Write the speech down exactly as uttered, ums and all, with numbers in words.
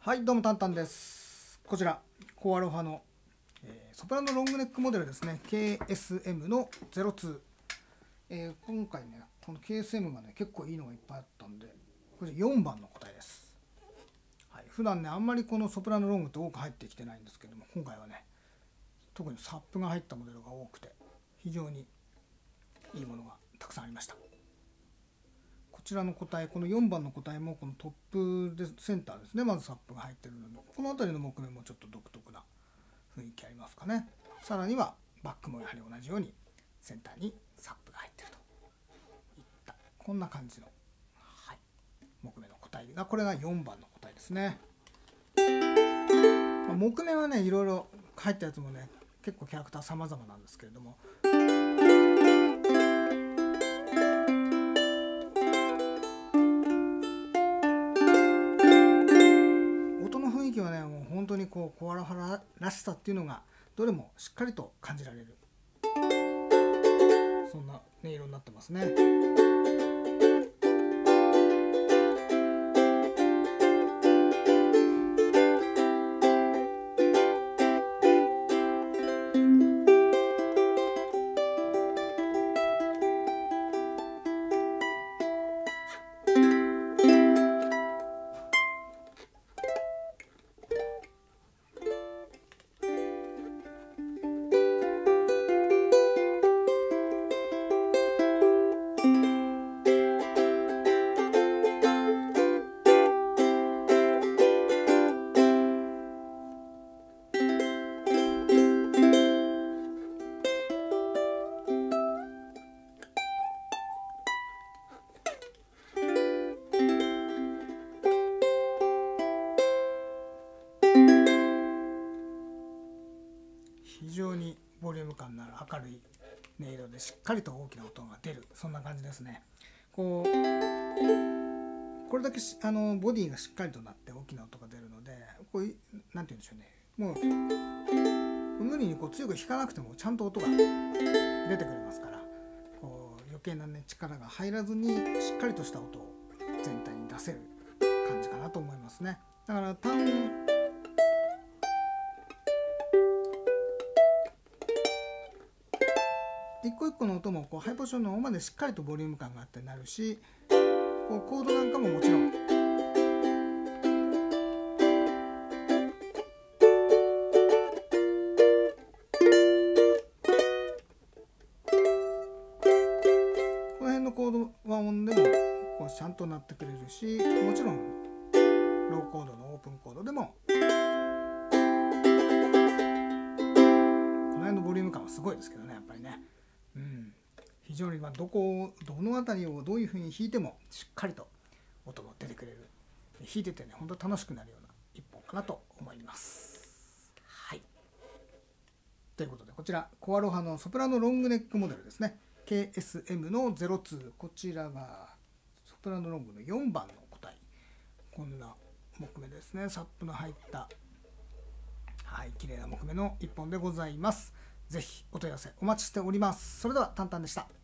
はい、どうもタンタンです。こちらコアロハの、えー、ソプラノロングネックモデルですね。 ケーエスエム のゼロツー、えー、今回ねこの ケーエスエム がね結構いいのがいっぱいあったんで、これよんばんの答えです。はい、普段ねあんまりこのソプラノロングって多く入ってきてないんですけども、今回はね特にサップが入ったモデルが多くて非常にいいものがたくさんありました。こちらの答え、このよんばんの答えもこのトップでセンターですね、まずサップが入ってるので、この辺りの木目もちょっと独特な雰囲気ありますかね。さらにはバックもやはり同じようにセンターにサップが入ってるといったこんな感じの、はい、木目の答えが、これがよんばんの答えですね。まあ、木目はねいろいろ入ったやつもね結構キャラクター様々なんですけれども、はね、もう本当にこうコアラハらしさっていうのがどれもしっかりと感じられる、そんな音色になってますね。非常にボリューム感のある明るい音色でしっかりと大きな音が出る、そんな感じですね。こうこれだけあのボディがしっかりとなって大きな音が出るので、こういうなんて言うんでしょうね、もう無理にこう強く弾かなくてもちゃんと音が出てくれますから、こう余計なね力が入らずにしっかりとした音を全体に出せる感じかなと思いますね。だから単一個一個の音もこうハイポジションの方までしっかりとボリューム感があってなるし、こうコードなんかももちろんこの辺のコード和音でもこうちゃんと鳴ってくれるし、もちろんローコードのオープンコードでもこの辺のボリューム感はすごいですけどね、やっぱりね。うん、非常にまあどこどの辺りをどういうふうに弾いてもしっかりと音も出てくれる、弾いててね本当楽しくなるような一本かなと思います。はい、ということでこちらコアロハのソプラノロングネックモデルですね。 ケーエスエム のゼロツー、こちらがソプラノロングのよんばんの答え、こんな木目ですね。サップの入ったはい綺麗な木目の一本でございます。ぜひお問い合わせお待ちしております。それではタンタンでした。